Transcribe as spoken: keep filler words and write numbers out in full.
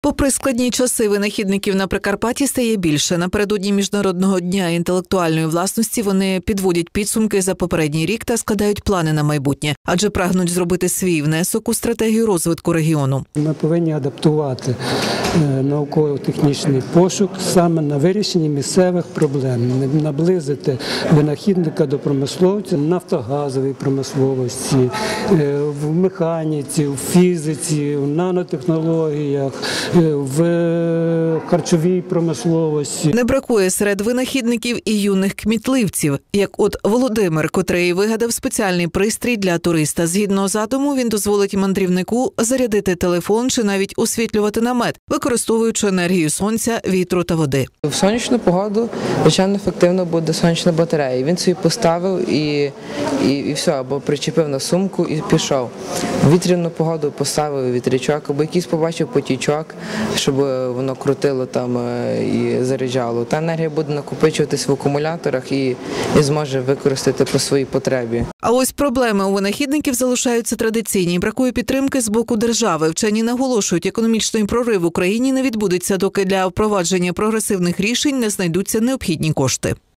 Попри складні часи, винахідників на Прикарпатті стає більше. Напередодні Міжнародного дня інтелектуальної власності вони підводять підсумки за попередній рік та складають плани на майбутнє, адже прагнуть зробити свій внесок у стратегію розвитку регіону. Ми повинні адаптувати науково-технічний пошук саме на вирішенні місцевих проблем, наблизити винахідника до промисловця, нафтогазовій промисловості, в механіці, в фізиці, в нанотехнологіях, в харчовій промисловості. Не бракує серед винахідників і юних кмітливців, як от Володимир, котрий вигадав спеціальний пристрій для туриста. Згідно задуму, він дозволить мандрівнику зарядити телефон чи навіть освітлювати намет, використовуючи енергію сонця, вітру та води. В сонячну погоду, звичайно, ефективно буде сонячна батарея. Він собі поставив і, і, і все, або причепив на сумку і пішов. В вітряну погоду поставив вітрячок, або якийсь побачив потічок, щоб воно крутило там і заряджало. Та енергія буде накопичуватись в акумуляторах і, і зможе використати по своїй потребі. А ось проблеми у винахідників залишаються традиційні. Бракує підтримки з боку держави. Вчені наголошують, економічний прорив в Україні не відбудеться, доки для впровадження прогресивних рішень не знайдуться необхідні кошти.